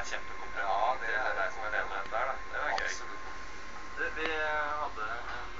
er kjempekompliment til deg som er leder der da. Det var gøy. Absolutt. Vi hadde en